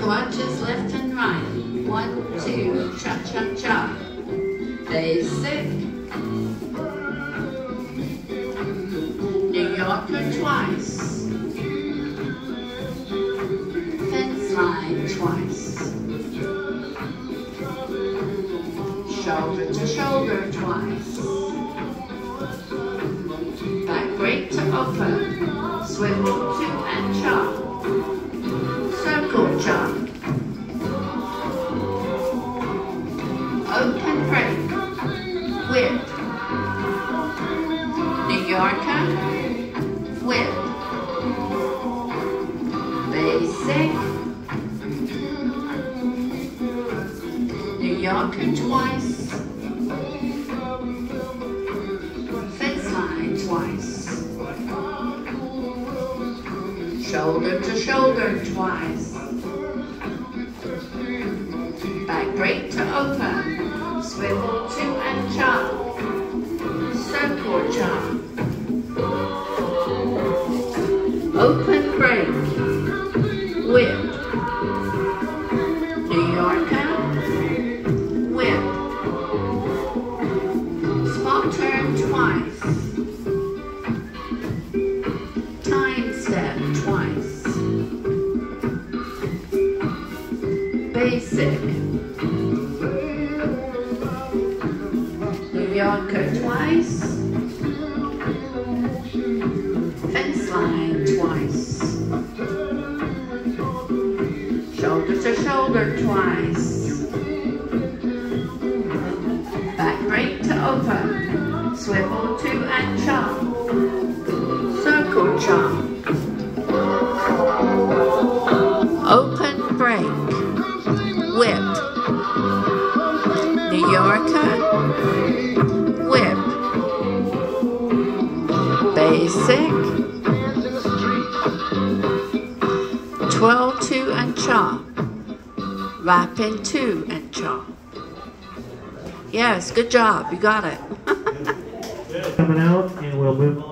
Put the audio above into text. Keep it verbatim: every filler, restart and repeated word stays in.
Crunches left and right. One, two, cha-cha-cha. Basic. New Yorker twice. Fence line twice. Shoulder to shoulder twice. Back break to open. Swivel to and chop. Circle chop. Open break. Whip. New Yorker. Whip. Basic. New Yorker twice. Fence line twice. Shoulder to shoulder twice. Back break to open. Swivel to and chop. Circle chop. Open break. Whip. New Yorker. Whip. Small turn twice. Time step twice. Basic. New Yorker twice. Fence line twice. Shoulder to shoulder twice. Back break to open. Swivel to and chop. Circle chop. Open break. Whip. New Yorker. Whip. Basic. Twirl two and chop. Wrap in two and chop. Yes, good job. You got it. Coming out, and we'll move on.